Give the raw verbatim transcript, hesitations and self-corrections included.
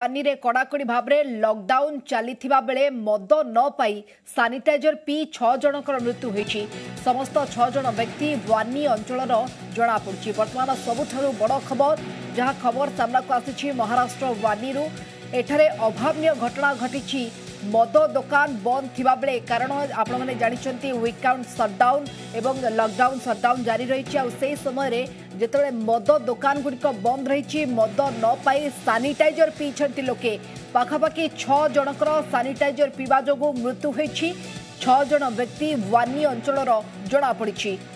पानी रे कड़ाकड़ी भाव में लॉकडाउन चली बेले मद न पाई सानिटाइजर पी छह जनकर मृत्यु होती समस्त छह जन व्यक्ति वानी अंचल जनापड़ी। बर्तमान सबुठारु बड़ खबर जहां खबर सामना को आसी महाराष्ट्र वानी एठारे अभावनीय घटना घटी मद दुकान बंद थिबा बेले कारण आपण मैंने जानते वीकाउंट सटडाउन एवं लॉकडाउन सटडाउन जारी रही आ से समय जिते मद दुकान गुड़िक बंद रही मद न पाई सानिटाइजर पीछे लोके पाखापाखि छह जनकर सानिटाइजर पीवा जो मृत्यु होती छह जन व्यक्ति वानी अंचल जनापड़ी।